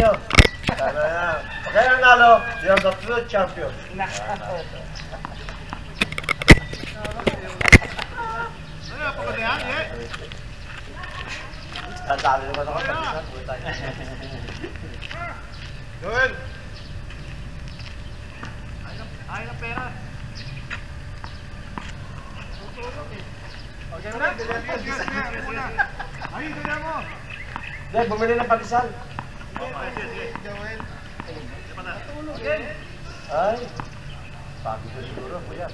nyo. Kaya nanalo, you're the true champion. Ano pa ba yan? Tandali naman ako. Joel! Ayaw ng pera. Tutulog eh. Okay mo na? Ay, ganda mo! Dahil, bumili ng pag-isal. Sige, Joel. Tutulog eh. Ay, sabi ko siguro, kuya.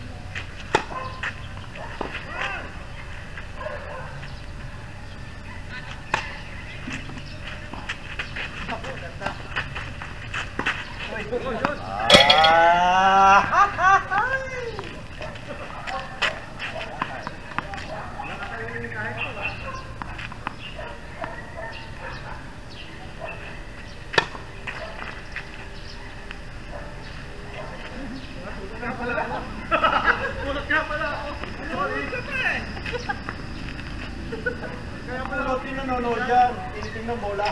Kaya pala pinanonood yan, tiniting ng bola.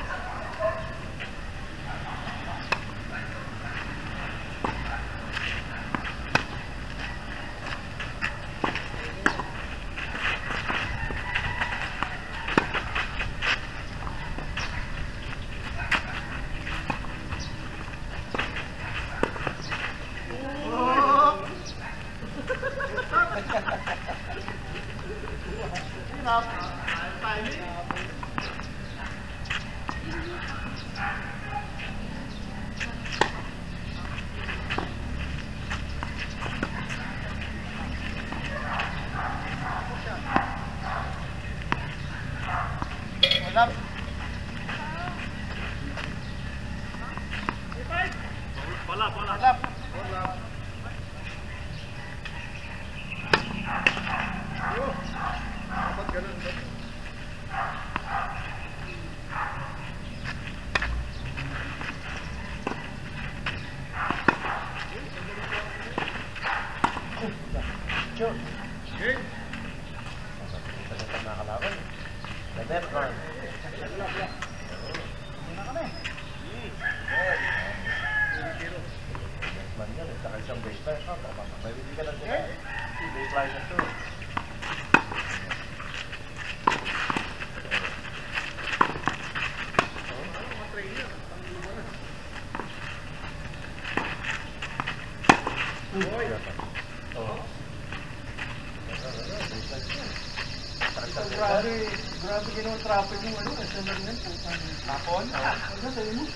Grabe ginawa traffic yung ano, nasunod nga po. Hapon? Ano sa'yo mo?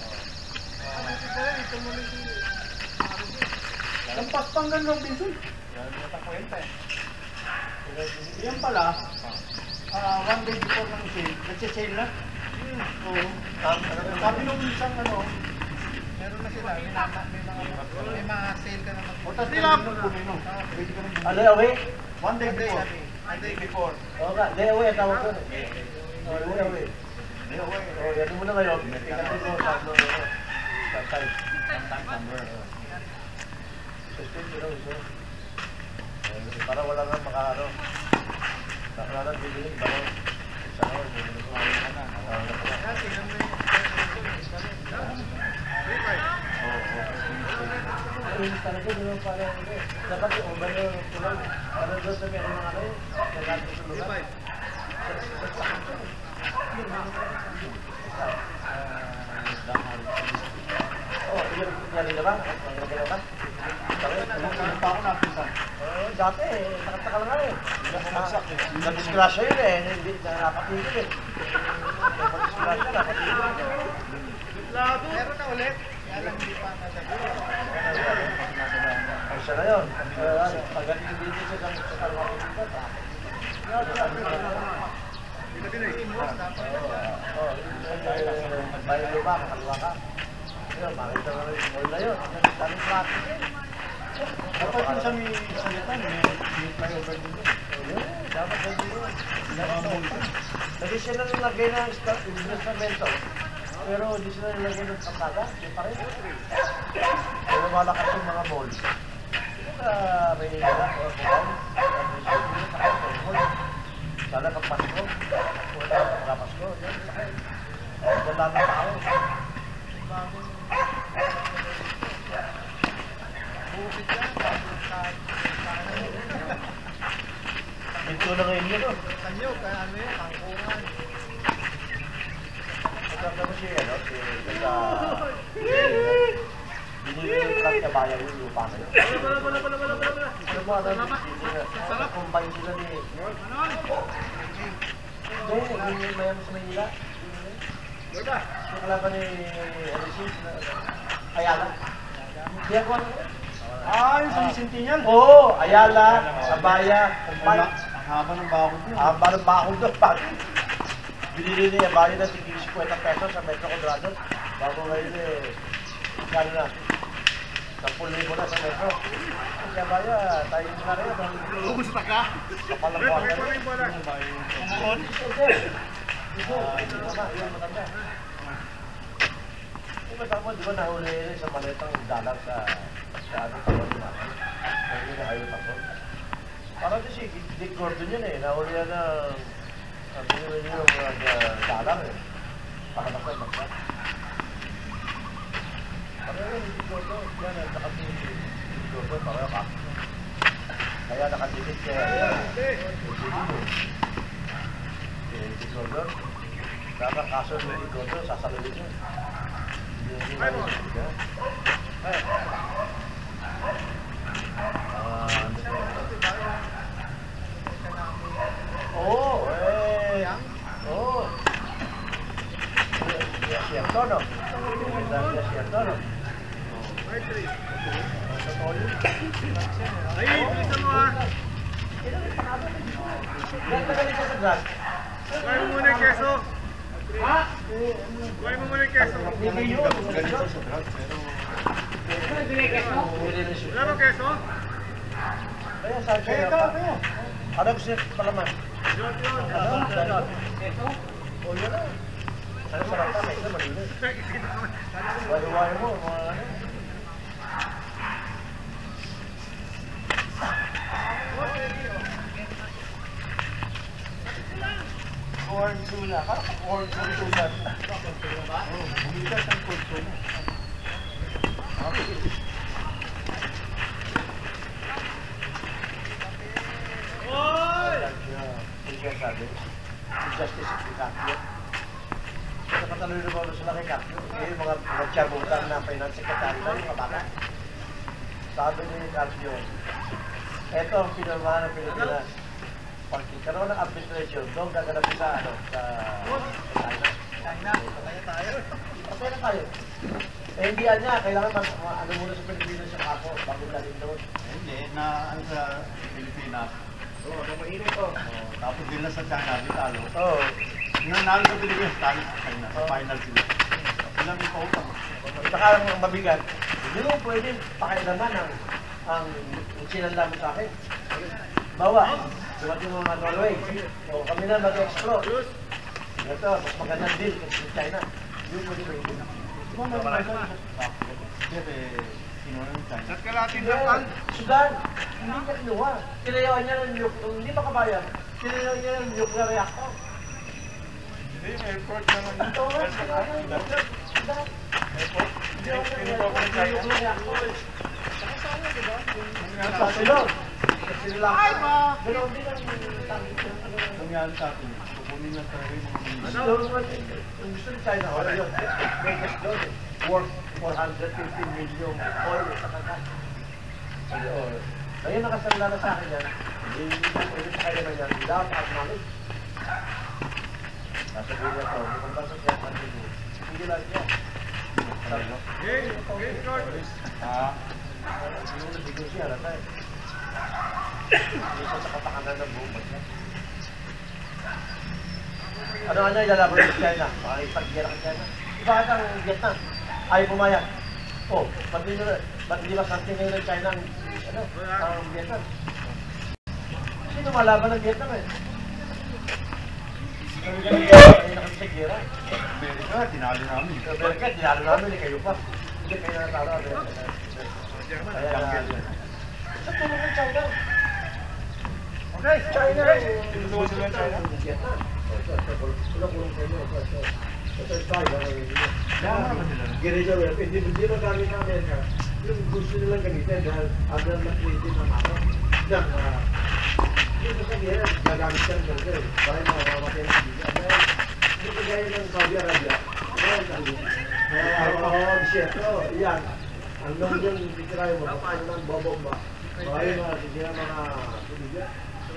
Lampas pang gano'n, Robinson. Yan pala, 1 day before ng sale, nagsisale na. Oo. Sabi nung isang ano, meron na sila, may mga sale ka na mag-sale. O, tapos sila nung pumino. Alay, away? 1 day before. 1 day before. Oo nga, day away, tawag ko. Day away. Day away. O, yan mo na ngayon. Tingnan ko sa site. Para wala nang makaano. Nakalaan bilhin ba? Sa ano? Talaga naman para dapat yung ba yung tulad para doon sa meron mga ano nagagawa sa lugar. Oh, yan din ba? Nagagawa ba? Ano pa ako napisan? Dati, takot-takot lang eh. Nag-disgrasya yun eh. Hindi napatigil eh. Nag-disgrasya, napatigil. Meron na ulit. Kaya lang hindi pa nasagot. Ay, siya na yun. Pagdating dito siya sa kalawang dito. Magbayad mo ba? Makaliwa ka. Yun, makita mo rin. Mall na yun. Daming traffic yun. Dapat yung sa may salitan, may flyover din yun. Dapat na yun. Lagi sila nilagay ng investmento. Pero hindi sila nilagay ng kapata. Hindi pa rin. Pero malakas yung mga mall. May nila o bukaw. Sana pagpasko. Wala pagpasko. Wala na tao. bagong bukid yan, bagong saan. Dito na ngayon yun, no? Kanyo, kaya ano yan, tangkungan. Magkakta mo siya, no? Binili yung truck na bayan yung lupa na yun. Ano mo, ano? Combine sila ni... Hindi, mayaman sa Manila. Yung kalaban ni Alicis na... Ayala. Hindi ako ano? Yung sa Centennial? Oo, Ayala, Abaya, Kumpay. Ang haba ng bakod niyo. Haba ng bakod doon, pag. Binili ni Abaya na tigil 50 pesos sa Metro Quadrado. Bago ngayon kano na? 10,000 na sa Metro. Kasi Abaya, tayo na rin. Kumusta ka? Kapalang buwan na rin. Kumukon? Ito na, yun matanda. Yung matanda mo, di ba nahuli rin sa maletang dalag sa ating tawag natin. Kaya yun na kayo tapos. Parang di si Dick Gordon yun eh. Nahuli yan ng... Binili niyo yung dalang eh. Pakamasan, magsan. Parang yun, Dick Gordon. Yan, nakatingin si Dick Gordon. Parang kapit. Kaya nakatingin siya. Dick Gordon. Kaya kaso ni Dick Gordon, sasaluhin niya. Hindi na yun. Oo, oo. Siyerto, no? Siyerto, no? Ay, bilisan mo ha. Nagtagalit siya sa drug. Kuhay mo muna yung keso. Ha? Kuhay mo muna yung keso. Hindi yun. Wala bang keso? Kaya sabi siya, ano gusto niya palaman? Yun. Ano? Ganon. O yun na. Ano sarap na? May isa malinis. Wari-wari mo, mga ano. Corn tuna. Parang corn tuna. Bumigas ang kurso mo. Siya sabi, justice si Kakyo. Sa patuloy na ba sila kay Kakyo? Yung mga chabutan na finance secretary na yung mga bata. Sabi ni Kakyo, eto ang pinamahan ng Pilipinas. Pagkikaroon ng arbitration, doon gaganapin sa ano, sa China. Patay tayo. Patay na tayo. Eh hindi yan niya, kailangan ano muna sa Pilipinas yung ako, bago galing doon. Hindi, na ano sa Pilipinas. Oo, mainit ko. Tapos din na sa China, bitalo. Oo. Nanalo sa Pilipinas, talo sa China. Sa final sila. Ilang ito ko. Saka ang mabigat, hindi mo pwede pakailaman ang sinanla mo sa akin. Bawa, dumating mo mga Norway. O kami na mag-explore. Ito, mas magandang deal kasi sa China. Yung pwede pwede. Diba may Siyempre, kinuha ng China. Sat ka natin Sudan, hindi niya kinuha. Tinayawan niya ng hindi pa kabayan. Tinayawan niya ng nuclear reactor. Hindi, airport naman. Ito nga, tinayawan niya ng nuclear Sudan. Airport? Nuclear reactor. Sa silog. Sa silog. Ganoon din ang Nangyari sa atin. Kukunin lang talaga yung mga Ang gusto ni China, wala yun. Vegas doon eh. Worth 450 million oil sa kanta. Sabi, ngayon nakasala na sa akin yan, hindi ko pwede sa kanya na yan without acknowledge. Nasabihin niya to, kung basta siya nandito, hindi lang siya. Sabi mo? Yung nabigyan siya, rata eh. Hindi siya sa kapakanan ng buong bansa. Ano ilalaban ng China? Makakipag-gira ka China. Bakit ang Vietnam? Ayaw pumayag. Ba't hindi ba something ngayon ng China ang Vietnam? Sino malaban ng Vietnam eh? Kaya na kami sa gira. Amerika, tinalo namin. Amerika, dinalo namin eh, kayo pa. Hindi kayo natalo. Kaya sa tulong ng China. Okay, China. Tinutulong sila ng China. Vietnam. Ito, kulong kayo. Ito, Kaya mo naman sila. Ganito, hindi ba gamit ng Amerika? Yung gusto nilang gamitin dahil under na creative na mako. Diyan, hindi ba sabihin, gagamit ka ng ganito eh. Para yung mga mamatay ng biga. Dahil, hindi ba gaya ng Saudi Arabia? Oo, bisyeto, yan. Ang long yung titirayo mo, paano ng bobomba. Baka yung mga sige mga tubigan.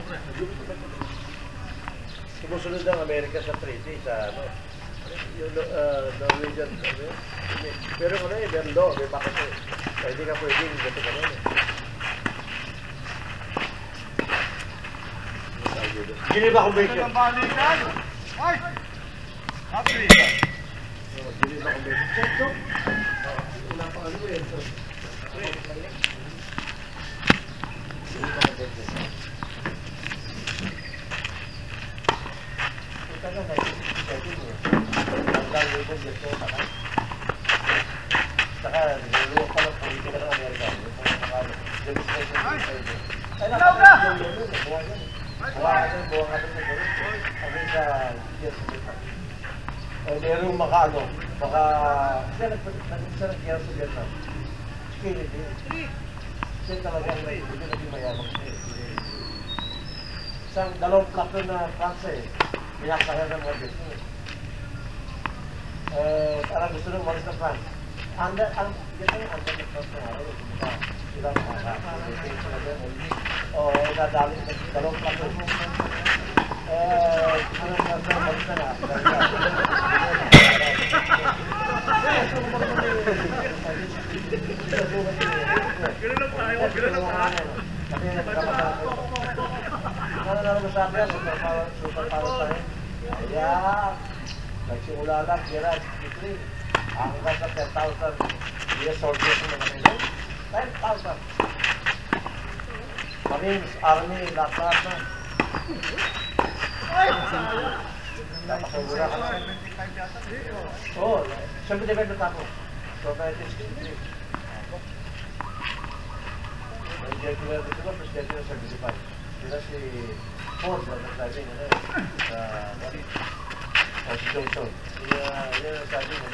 Sumusunod ng Amerika sa treaty, sa ano, yung Norwegian, pero ano eh, may law, may bakit eh. Kaya hindi ka pwedeng gato ka rin eh. Geneva Convention. Ang balikan! Ay! Happy! Geneva Convention. Check, no? Wala pa ano eh. Geneva Convention. Ito na, 1967 eh. Hanggang yung dito, saka niluluwag pa ng politika ng Amerika. Yung mga demonstration dito. Ay, nakapagod yung yun. Buwang yun. Buwang natin sa gawin. Sabi sa yes, merong maka siya nagkira sa Vietnam. Kennedy. Siya talaga hindi naging mayamang siya. Isang dalawang plato na France eh. Pinaksakan ng mga business. Parang gusto nang umalis ng France. Yan ang under ng France na nga. Sila makaka-maintain sila doon. O, nadali ng dalawang plato. Anong nasa umalis na nga? Ganun lang tayo, ganun lang tayo. Kasi nagkakasama. Ano na naman sabi yan? Super power pa rin. Kaya, nagsimula lang, kira, 63. Hanggang sa 10,000 US soldiers na naman nila. 10,000. Marines, Army, lahat na. Napakagura ka na. Oo, 75 na tapo. So, 1963. Presidente na dito ba? Presidente na 75. Sila si Ford na nagsabi na o si Johnson. Yan ang sabi na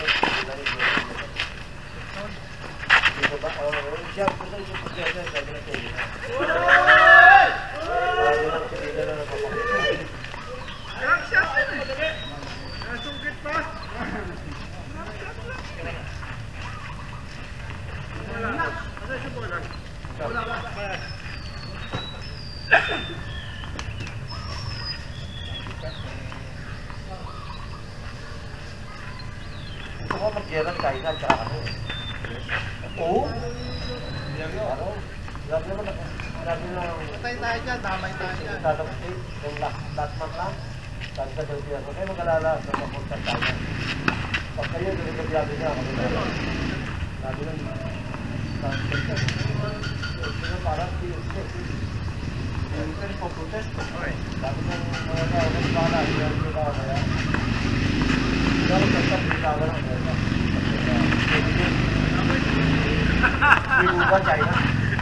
dito ba? Siya po sa isang presidente na sabi na kayo na. Sabi na kanina na napapakita. Nasungkit pa! Wala. Asa siya po lang? Wala ba? Gusto ko mag-gerang China at saka kami. Oo? Ano? Grabe naman. Grabe naman. Patay tayo dyan, damay tayo dyan. Tatapos yung last month lang. Sabi sa Delpia, huwag kayo mag-alala sa papunta China. Pag kayo, nagagabiyago niya ako. Sabi nun, parang yung pwede po protest. Sabi ng mga tao, nagpala, yung mga tao kaya. Pero sa pagkawa ng Amerika. Hindi ba China?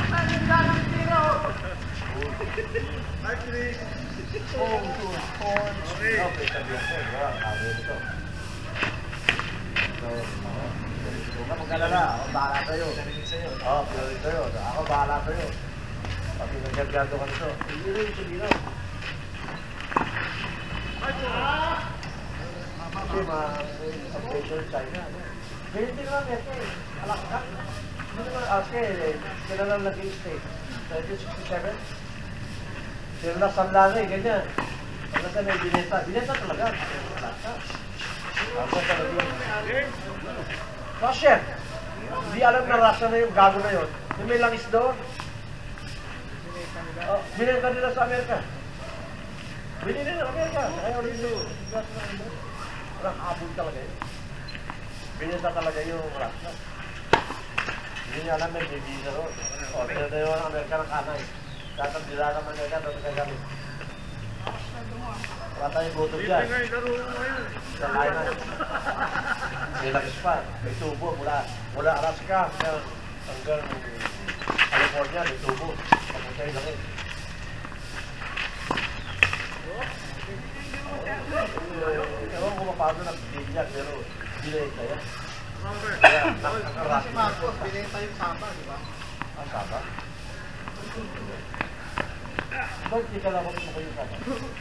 Actually, Okay, sabi ako. Sabi ito. So, huwag ka mag-alala. Ako bahala sa'yo. Oo, pinulit sa'yo. Ako bahala sa'yo. Pati nagagado ka nito. Hindi rin ito ginaw. Kasi ma-update China. Ganyan din naman ito eh. Alaska. Hindi naman Alaska eh. Sila lang naging state. 1967. Sila na sanlano eh. Ganyan. Ano sa may binenta? Binenta talaga. Alaska. Alaska talaga. Russia. Hindi alam na Russia na yung gago na yun. Yung may langis doon. Binenta nila sa Amerika. Binili nila sa Amerika. Kaya ulit yung walang abog talaga yun. Binenta talaga yung Russia. Hindi niya alam may bibisa doon. O, binenta yung Amerika ng kanay. Tatang dila naman Amerika, tatang gagamit. Wala tayong buto dyan. Sa kaya na. May langis pa. May tubo mula Alaska hanggang California. May tubo. Papunta yung langis. Ewan ko paano nag-binyag pero binenta yan. Kaya, Kasi nakarami. Marcos, binenta yung Saba, di ba? Ang saba? Ba't di ka lang ako yung saba?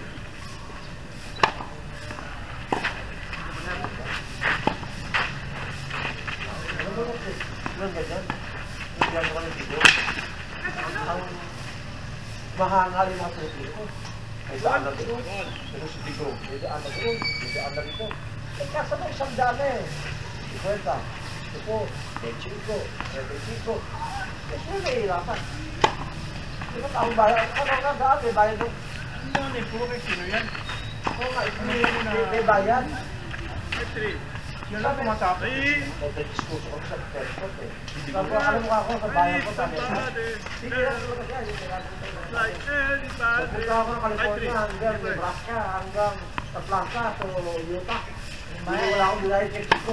Ano ba yung ganyan? Ganyan? Hindi ako ka ng bigo. Ang mahangal yung mga Pilipino. May daan na doon. Pero si Bigo, may daan na doon. May daan na dito. Eh, kasa mo isang daan na eh. 50, 10, 25, 35. Kasi nahihirapan. Di ba taong bayan? Ano nga daan? May bayan doon. Ano yun eh, puro kay sino yan? Oo nga, may bayan. Yan lang pumatapos. May diskurso ko sa Pescot eh. Sabi ko, alam mo ako sa bayan ko, sabi ko. Sige lang talaga siya. Pagpunta ako ng California hanggang Nebraska, hanggang Atlanta, to Utah. Wala akong bilahin kay Chico.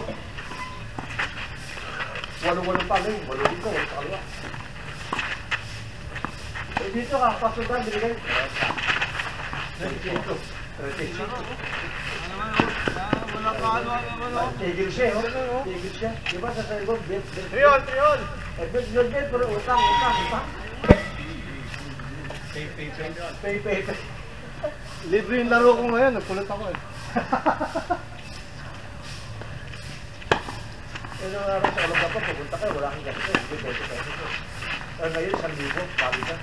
Walo-walo pa rin. Walo dito, walo sa kaliwa. Eh dito ka, pasundan, binigay. 35. 35. Wala ka ano. Tigil siya, oh. Tigil siya. Di ba sa sagot, bet. Triol! Eh, bet, pero utang. Pay. Libre yung laro ko ngayon, nagpulot ako eh. Eh, nung araw sa Olong Gapa, pupunta kayo, wala kang ganito. Hindi, peso. Eh, ngayon, 1,000, bago ka.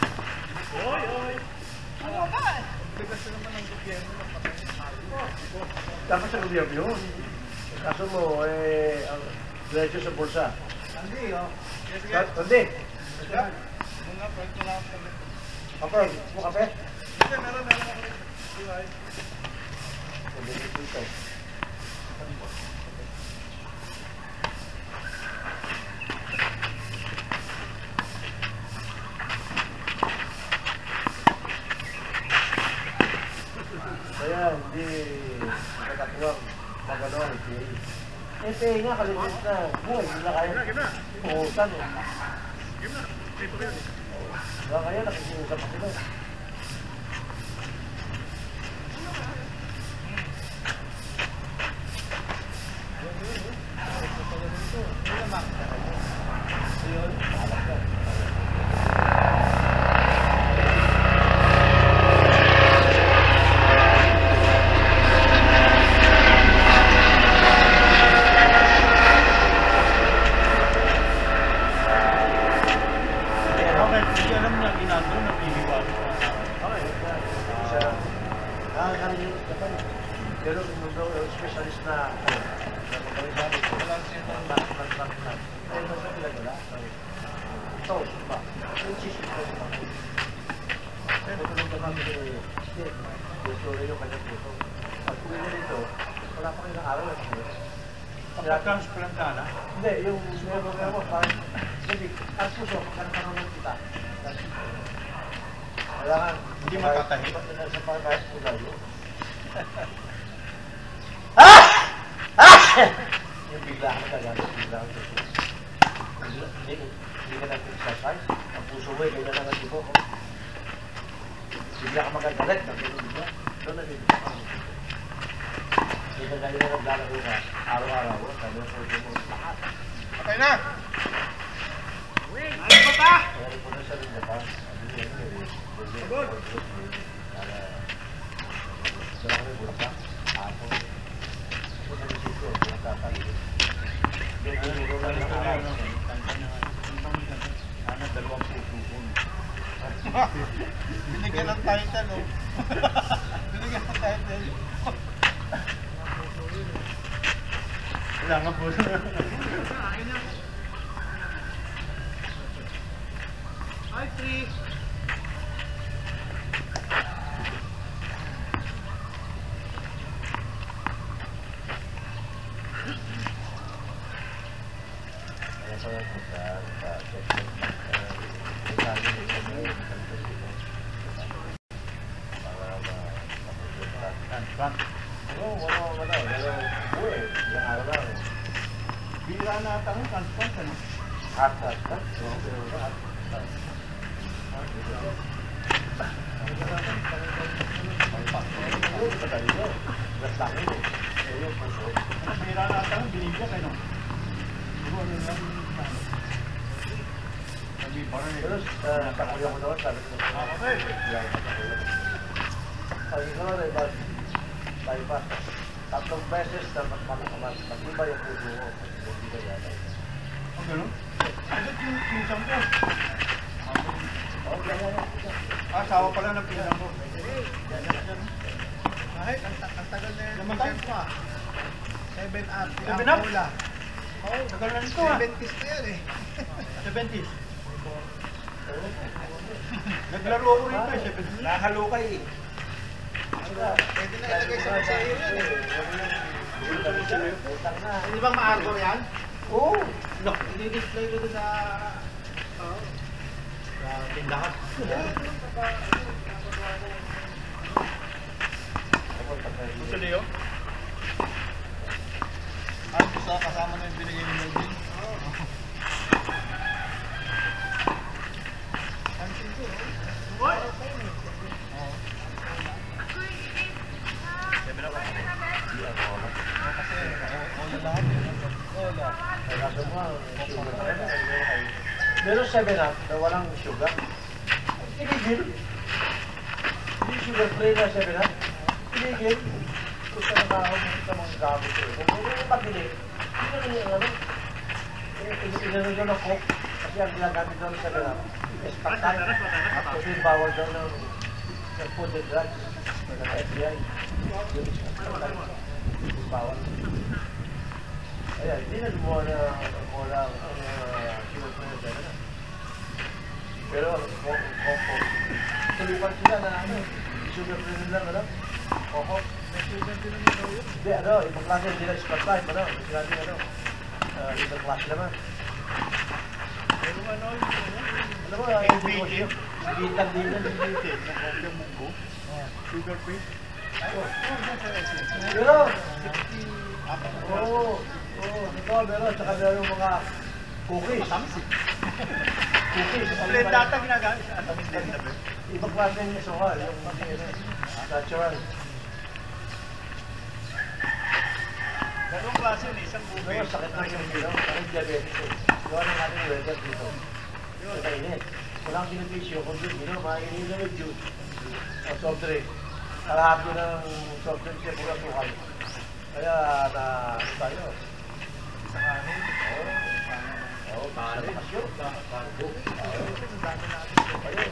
Bigas na naman ng gobyerno ng patay. Dapat sa gobyerno yun. Kaso mo, ang diretso sa bulsa. Hindi, oh. Hindi. Mga pwede lang kami. Kapag, mo kape? Hindi, meron ako. Hindi dito. Kaya hindi nakatuwang magano ang PA. Eh, PA nga, kalimut na. Buhay, hindi na kaya. Puhusan eh. Kaya kaya nakikiusap pa sila. Ayun, alam ka. Alam niya, ginagawa ng piliwan. Nakakalimutan ka pa. Pero yung specialist na napapalisabi ko, wala siya ng back. Pero nasa pinagala. Ito, ba? Yung sisip ko sa mga. Pero tulong ka kami gusto rin yung kanyang puso. Pag kumili nito, wala pa kayo ng araw. Pagka-transplant ka na? Hindi, yung meron mo, parang, hindi, ang puso, kanang kita. Kailangan, Hindi matatahi. Sa kahit pulayo. Yung bigla ka nagagalit, bigla ka nagagalit. Hindi ka nag-exercise, ang puso mo, ganyan lang ang tipo. Bigla ka magagalit, bigla. Doon nabibigla ka. Hindi ka ganyan na naglalaro ka, araw-araw, sabi ng puso mo, lahat. Okay na! Ano ba ba? Kaya rin po na siya rin Japan. Good. Sila kami bulak ako. Ito sa sitio, bulak ka. Yung ulo na ng araw. Sana 2 puso. Binigyan ng title, oh. Binigyan ng title. Kailangan po. Hi, Tri. Kaya sa sabi nito na yung para mapupunta. Transplant. Wala. Buhay. Yung araw lang. Bira na ata ng transplant, ano? At. Bira na ata ng binigyan, ano? Pero sa kuya ko naman, sabi ko sabi ko na, bypass. 3 beses na matmakaman. Mag-iba yung puso ko. Hindi ba yata? Ang gano'n? Agad yung pinsang ko. Asawa pala ng pinsang ko. Kahit, ang tagal na yun. Namatay ko ah. 7 up. 7 up? Oo, tagal na nito ah. 70s na yan eh. 70s. Naglaro ko rin pa eh. Nahalukay eh. Pwede na ilagay sa museo yan eh. Hindi bang ma-arbor yan? Oo! Hindi-display ko sa... sa tindahan. Gusto niyo? Ay, gusto kasama na yung binigay ni Melvin? Oo. Pansin ko, What? Oo. Sabi na ba? Kasi, wala lahat eh. Wala. Meron 7 up na walang sugar. Iligil. Hindi sugar free na 7 up. Iligil. Kung sa nakahong sa mga gamit ko. Kung yung pabili, hindi na nila ano. Inano doon ang coke. Kasi ang ginagamit doon sa 7 up. Espaktan. Kasi bawal daw ng food and drugs. Ng FBI. Yung espaktan. Bawal. Ayan, hindi na lumuha na ang sugar free na 7 up. Pero tulipan sila na ano, sugar free nila, ano? Koko. May sugar din naman daw yun. Hindi, ano, ibang klase hindi na spot time, ano? May sila din, ano? Ibang klase naman. Pero ano yun? Alam mo, hindi ko siya. Bitan din na Hindi na kopya munggo. Sugar free. Pero, Apat oo, ito, meron, tsaka meron yung mga cookies. Matamis eh. Cookies. Blend data ginagamit siya. Matamis din na ba? Ibang klase yung sukal, yung natural. Dalawang klase yun, isang Pero buffet. sakit na yung sila, sakit diabetes eh. Gawa ng ating weather dito. Sa kainit. Walang benepisyo, kundi mainit na yung juice. O soft drink. Kalahati ng soft drink siya pura sukal. Kaya na tayo. Sa kanin. Oo, kanin. Kasyo. Carbo. Ayun.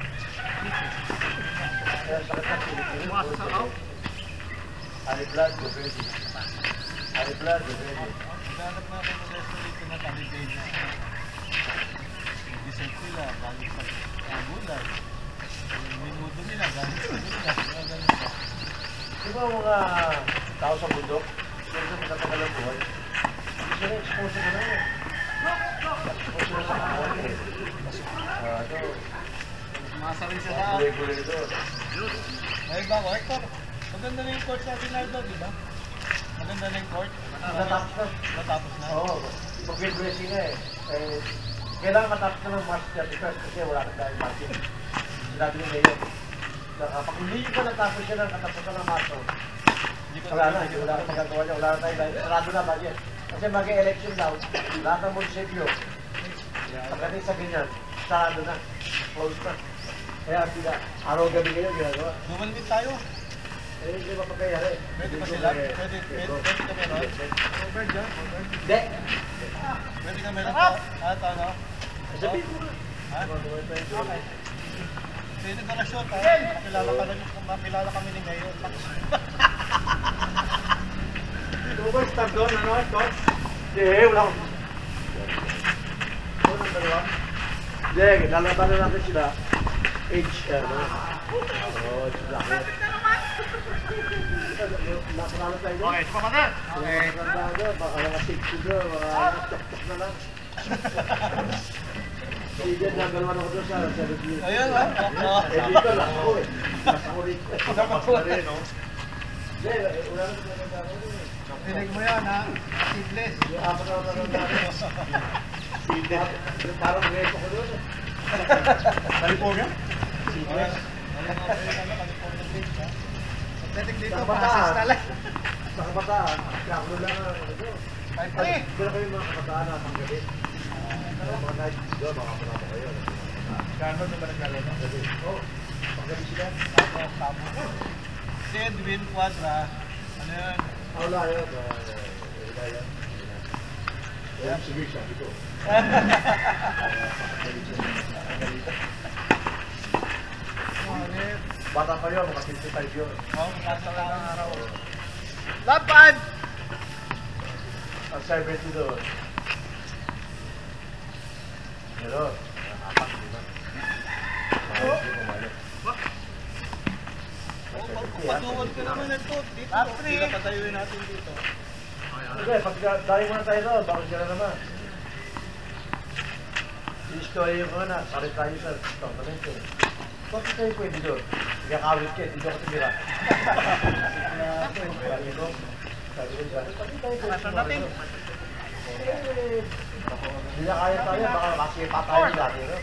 Kaya sakit na Pilipino. Umasa sa kaw. High blood, diabetes. High blood, diabetes. Naghanap na ako ng restaurant na talibay na dessert nila, galing sa gulay. Yung minuto nila, galing sa gulay. Di ba mga tao sa bundok, sila sa magkatagal ng buhay, hindi sila expose na naman. Expose sila sa kawan eh. Ito, Masarin sa daan. gulay-gulay ito. Ay ba, Hector? Maganda na yung court sa Pinaldo, di ba? Maganda na yung court. Natapos na. Natapos na. Oo, mag-blessing na eh. Kailangan matapos na ng March 31st kasi wala na tayong market. Sinabi ni Mayor. Kapag hindi ka natapos siya ng katapusan ng Marso, wala na, hindi wala na magagawa niya, wala na tayo, sarado na budget. Kasi mag-election daw, lahat ng munisipyo, pagdating sa ganyan, sarado na, close na. Kaya sila, araw-gabi kayo ginagawa. Dumalmit tayo. Eh, hindi mapapayari. Pwede ba sila? Pwede ka meron? Over dyan? Hindi. Pwede ka meron pa? At ano? Sabihin mo na. Ha? Okay. Pwede ka na shot ha? Makilala kami ni ngayon. Ito ba start doon? Ano? Start? Hindi, wala akong... Ano ang dalawa? Hindi, lalabanan natin sila. Age, ano? Oo, sila ako. Nakalala tayo doon. Okay, sumamatay! Okay. Baka mga 60 doon, mga tok-tok na lang. Hindi na galawan ako doon sa review. Ayun ha? Eh, dito lang ako eh. Mas ako rito. Dapat ko rin, no? Hindi, wala na sila nagkakaroon eh. Pinig mo yan ha? Seedless. Yung apat na naman namin. Seedless. Parang reto ko doon eh. California? Seedless. California Beach ha? Pwede dito, Sa process kabataan. na lang. Sa kabataan, kakulo lang ang ano doon. Kahit Hindi na kayo mga kabataan na panggabi. Pero mga night video, baka muna pa kayo. Gano'n naman naglalaro? Panggabi. Oo, panggabi sila. Tama. Si Edwin Quadra. Ano yan? Wala yun. Wala yan. Kaya sige siya dito. Bata pa yun, mga 55 yun. Oo, magkasala ng araw. Laban! Ang 70 doon. Pero, apat lima. Patuwag ka naman ito. Dito, pinapatayuin natin dito. Hindi, pag dahil muna tayo doon, bakit ka na naman? I-story yung mga na, parit tayo sa tournament eh. Bakit tayo pwede doon? Nagkakawit ka, hindi ako tumira. Sabi ko dyan, bakit tayo pwede doon? Hindi na kaya tayo, baka masipa tayo dati, no?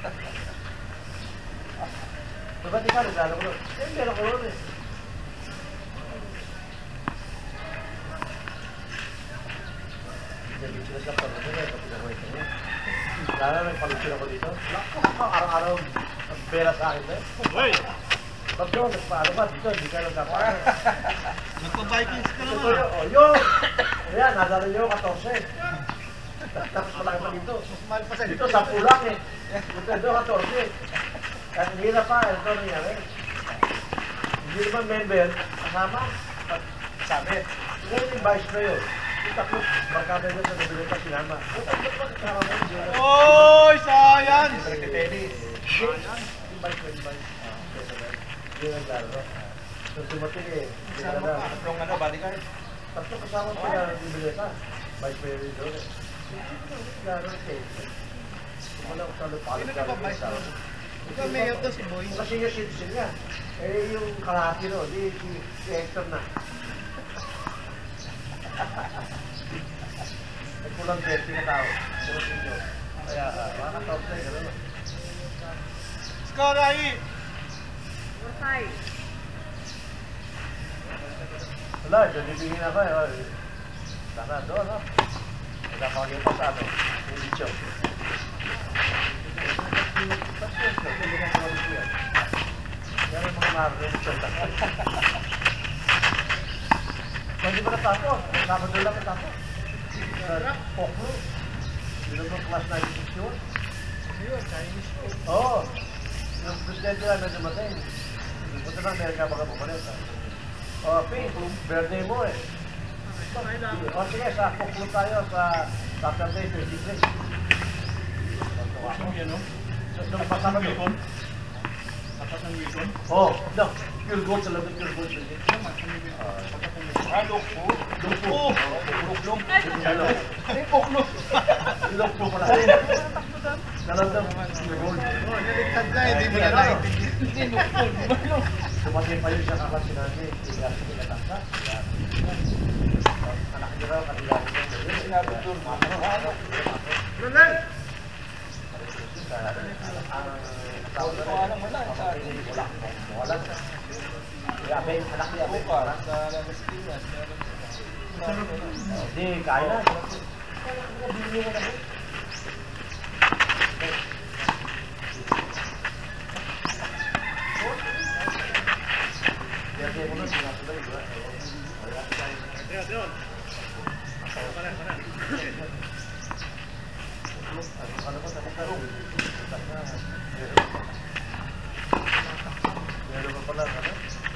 Ba't di ka naglalaro ko? Eh, meron ko ron eh. Nag-issue na siya pa rin eh, pati nakwento niya. Lalo nagpalipin ako dito. Araw-araw ang pera sa akin eh. Hoy! Ba't yun, nagpaano ba dito, hindi ka nagpaano. Nagpa-Vikings ka Ito naman. yun, oh yun! Ayan, nadala niyo 14. Tapos malaki pa dito. Mahal pa sa Dito sa pulang eh. Dito 14. At hindi na pa, ito nangyari. Hindi naman member, kasama. Sabi, ngayon yung vice na yun. Yung tatlo, barkada yun sa nabili pa sinama. Yung tatlo pa kasama mo yun. Oy! Sayang! Nagtitenis. Yung vice na yung vice. Hindi naglaro. Nung dumating eh, hindi ka na. Tatlong ano, bodyguard? Tatlo kasama sila ng nabili pa. Vice mayor yun doon eh. Laro eh. Wala ko sa lupalot. Sino na ba vice mayor? Ikaw mayor to si Boy. Kasi yung citizen niya. Eh, yung kalahati no, di si Hector na. Nagpulang 20 na tao. Sumunod ninyo. Kaya, mga katawag sa'yo, gano'n. Skorai! Wala, dyan bibigyan ako eh. Sana doon, no? Nagkapagay pa sa ano, yung bicho. Ba't yun? Pwede kang kawalis yan. Yan ang mga narinig siya. Hindi ba natapos? Sabado lang natapos. Poklo. Yun ang class 96 yun. Ayun, Chinese food. Oo. Yung presidente lang na dumating. Punta na, meron ka baka bumalik. O, Pink, birthday mo eh. O sige, sa Poklo tayo sa Saturday 26. Yung yan, no? Nung pasama Ng doon. Wicon? Tapat ng Wicon? Oo, no. Pure gold sa labot, pure gold. Loko. Loko. Loko. Ano? Ay, poklo. Ilokto pala. Nalandang pure gold. Oh, naligtad na, hindi mo na naintindihan. Hindi, loko. Dumating pa yun siya kaklase natin. Hindi kasi pinatangka. Anak niya raw, kanila rin. Sinabi doon, ano? Ronald! Wala. Kaya may anak niya. Hindi, kaya na. Birthday mo nun, sinasunod, di ba? Ano ba sa karong? Meron pa pala, ano?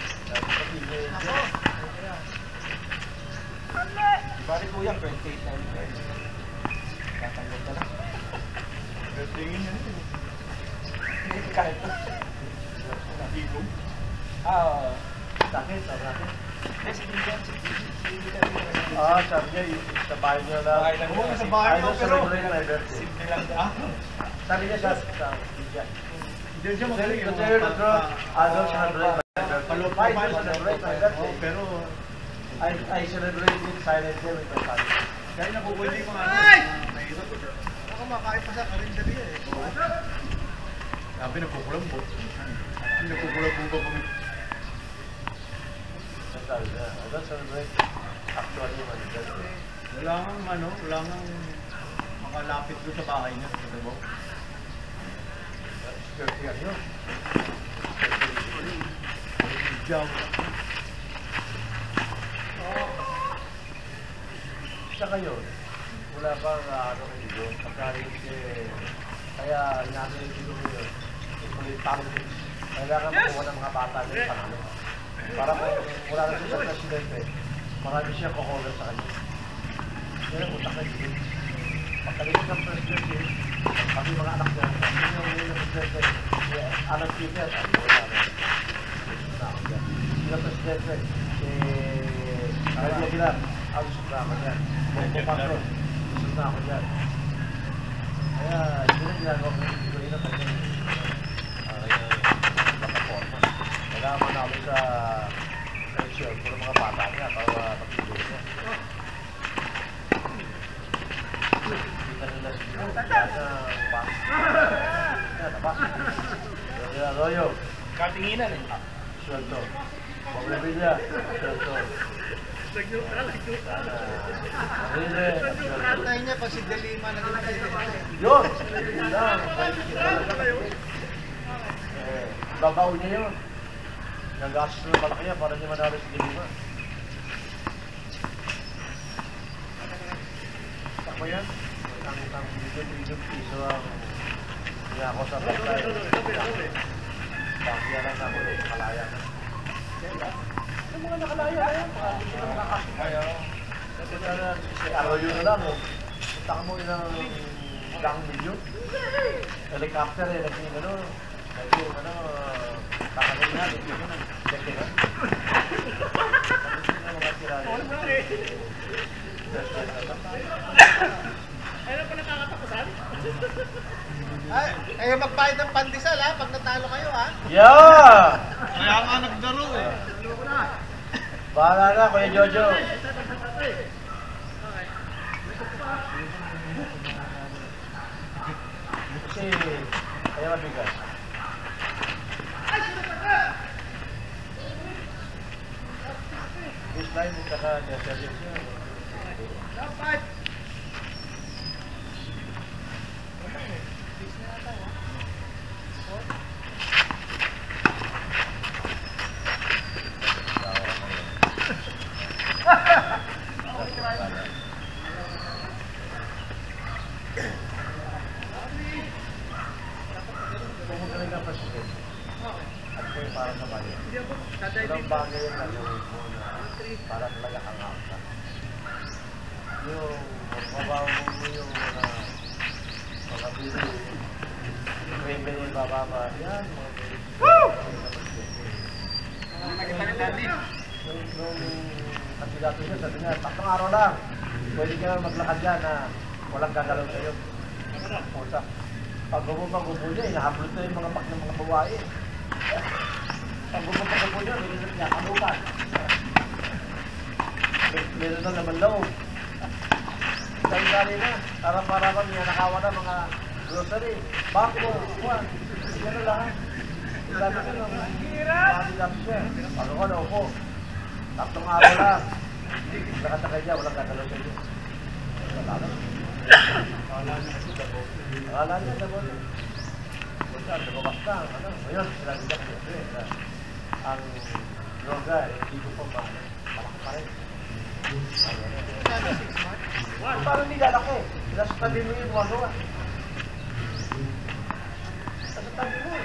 Bari ko yan, 28 na ulit. Tatanggap ka lang. Tingin yan. Hindi kahit to. Nakigong. Sakit, sakit. Ah, Sabi niya, sa bahay niya lang. Bahay lang yun. Sa bahay lang, pero celebrate my birthday. simple lang ah. Sabi niya sa media. Hindi siya magaling. The third, I don't celebrate my birthday. I don't celebrate my birthday. Pero, I celebrate it silently with my family. kaya nakukulit ko nga. Ay! Ako makain pa sa karinderya eh. Sabi nagkukulambot. Nagkukulambot kami. Sabi niya, I don't celebrate actually my birthday. wala nang makalapit doon sa bahay niya sa Davao. Security yan yun. Job. Sa kayo, wala bang ano kayo doon? Kaya namin yung dito yun. Yung politics. Kailangan makuha ng mga bata ng panalo. Para kung wala na siya sa presidente, marami siya kukuha sa kanya. Kaya utak na dito. Pagkalimit ng presidente, kami mga anak niya, kami yung presidente, anak Peter, ang wala na. Sila presidente, Maria Aguilar, ang gusto na ako dyan. Bongo Patron, gusto na ako dyan. Kaya, hindi na ginagawa ko yung dito na kanya plataforma. Kailangan manalo sa eleksyon para mga bata niya, para magpili niya. Kita nila siya ng bus. Yan, na bus. Kaya, Royo. Katinginan eh. Suelto. Pobre Villa, suelto. Tatay niya pa si Delima na Yun! Babaw niya yun. Nag-gastos na malaki niya para niya manalo si Delima. Takbo yan? Ang bilyon piso ang niya ako sa baktay. Bakit yan ang ako ng kalaya na. Yung mga nakalaya na yan, mga hindi na makakasaya. Kasi si Arroyo na lang, punta ka mo ilang milyon. Helicopter eh, naging gano'n. Naging takalay na, naging gano'n. Check it out. Naging mga tirali. Ano pa nakakatapusan? Ay, magbayad ng pandesal ha, pag natalo kayo ha. Yeah! Kaya nga nagdaro eh. Bahala na, Kuya Jojo. Kasi, kaya mabigat. Baseline, saka service niya. Dapat! Pumagaling ang presidente. At po yung para sa bayan. Walang bagay yung nagawin mo na para talaga kang angka. Yung mababaw mo yung mga pili, yung revenue bababa, yan, mga pili. Nung kandidato siya, sabi niya, 3 araw lang, pwede ka na maglakad yan na walang gagalaw sa'yo. Pusa. Pag gubo niya, inahablot na yung mga pak ng mga babae. Pag gubo niya, minunod niya, kalukan. Meron na naman loob. Dali na, para niya nakawa na mga grocery, bako, kuwan, gano'n lang. Sabi ko nung kandidato siya, pag ako na upo, 3 araw lang. Nakasakay niya, walang gagalaw sa iyo. Wala na. Akala niya, Davao. Basta, lumabas na. Ngayon, sinabi niya ko ang droga, hindi ko pa malaki pa rin. Parang hindi lalaki. Nasa tabi mo yung magawa. Nasa tabi mo.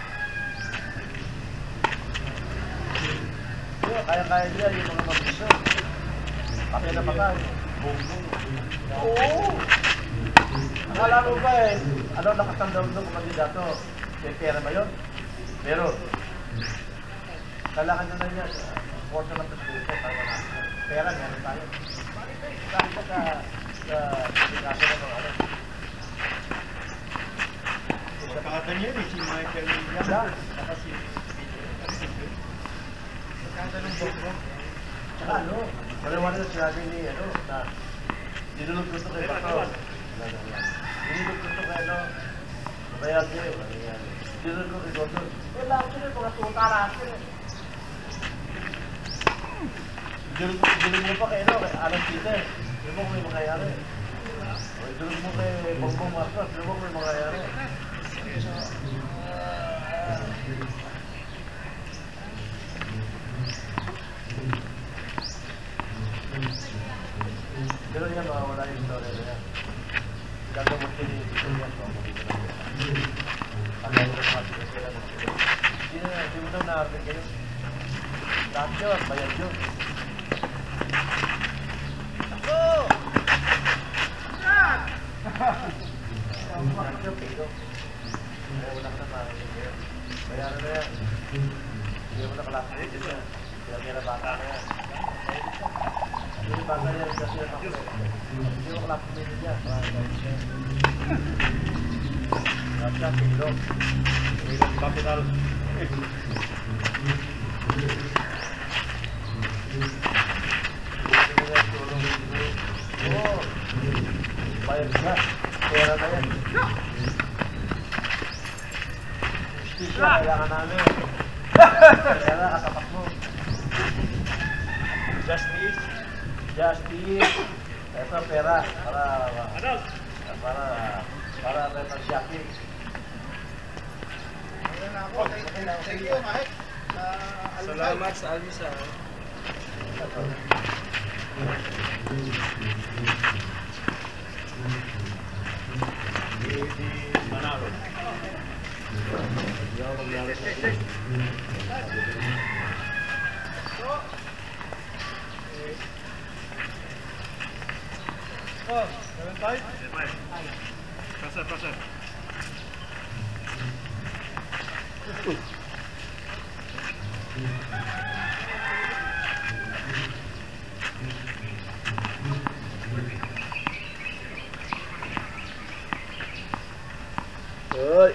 Kaya niya yung mga mabisyo. Kapya na patay. Bumbong. Oo! Akala mo ba eh, ano nakatandang ng kandidato? May pera ba yun? Meron. Kailangan na niya. Support na lang sa school ko. Pera, meron tayo. Sabi ko sa kandidato na mga ano. Pagkakata niya eh, si Michael Williams. Saka si Peter. Pagkakata ng Bongo. Tsaka ano, wala na sinabi ni ano, na dinulog gusto kay Bato. Dinulog gusto kay ano, bayad niya, wala yan. Dinulog ko kay Gordon. Lahat sila, mga tuta lahat sila. Dinulog mo pa kay ano, kay Alan Peter. Alam mo kung may mangyayari. O, idulog mo kay Bongbong Marcos, alam mo kung may mangyayari. Pero yan, mawawala yung story na yan. Gagamot din yung ito yan. Pagkain na pati na sila. Hindi mo daw na-artin kayo. Lahat yun, bayad yun. Ako! Lahat yun, pero. Kaya wala ka na marinig kayo. Bayaran na yan. Hindi mo nakalapit yun yan. Kaya bata na yan. Hindi bata yan kasi yan ako. Hindi mo nakalapit yun yan. Lahat yan, pero. Capital. Oh, bayad ka. Pera na yan. Justisya, kailangan namin. Kaya na, katapak mo. Justice. Justice. Ito, pera. Para repansyakin. Thank you, Mike. Salamat sa almusal. Manalo. Oh, 7-5? Pasar. Oi.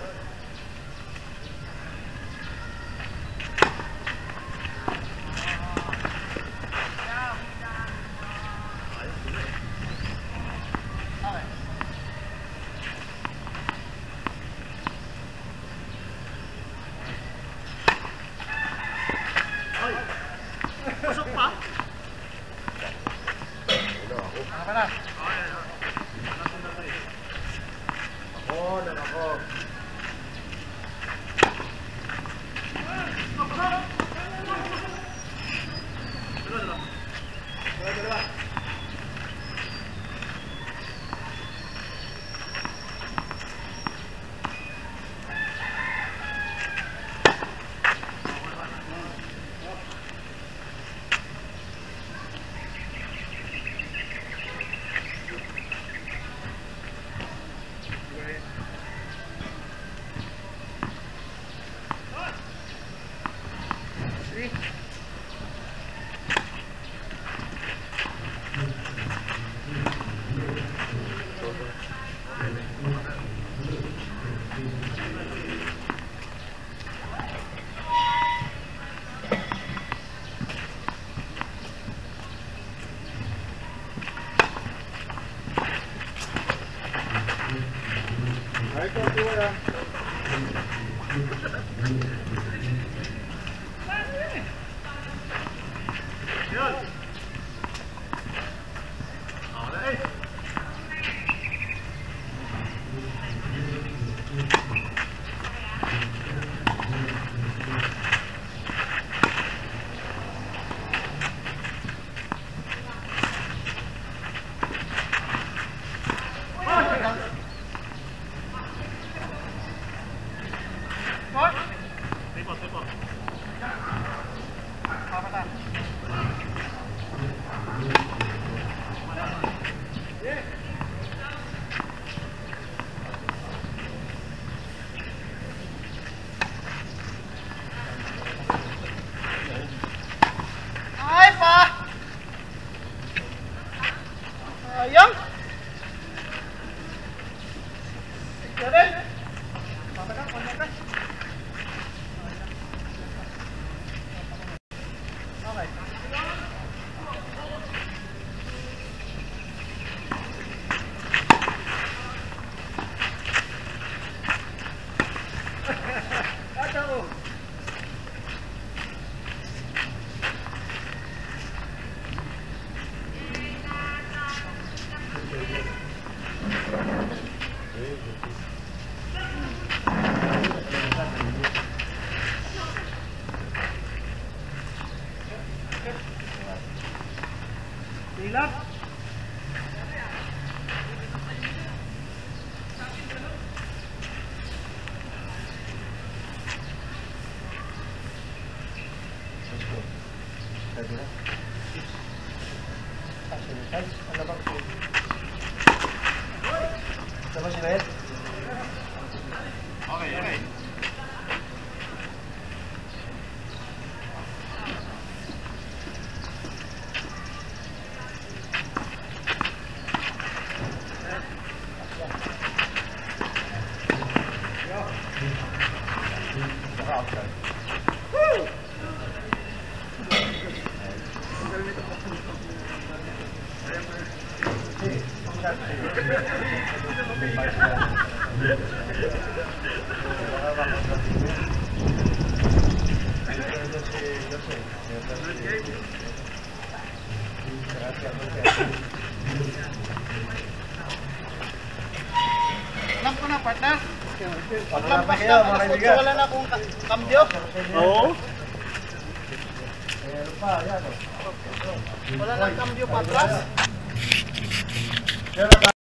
Pasok pa? Ano na? Ako. Sayang. Karen. Patakan, patakan. Okay. Kacau. Ano ba si Red? Okay, okay. Baka outside. Sige, outside. Alam ko na, partner. Paglampas Paglampas kayo, na, mga alas 8, kaibigan. wala na akong kambyo. Oo. Meron pa, yan o. Wala na kambyo patras. Meron pa.